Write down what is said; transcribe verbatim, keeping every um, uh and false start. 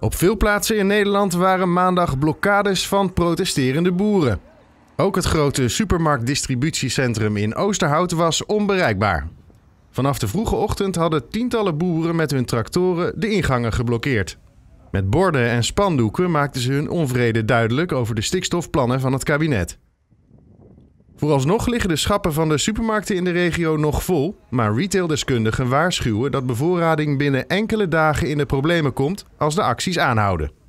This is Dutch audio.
Op veel plaatsen in Nederland waren maandag blokkades van protesterende boeren. Ook het grote supermarktdistributiecentrum in Oosterhout was onbereikbaar. Vanaf de vroege ochtend hadden tientallen boeren met hun tractoren de ingangen geblokkeerd. Met borden en spandoeken maakten ze hun onvrede duidelijk over de stikstofplannen van het kabinet. Vooralsnog liggen de schappen van de supermarkten in de regio nog vol, maar retaildeskundigen waarschuwen dat bevoorrading binnen enkele dagen in de problemen komt als de acties aanhouden.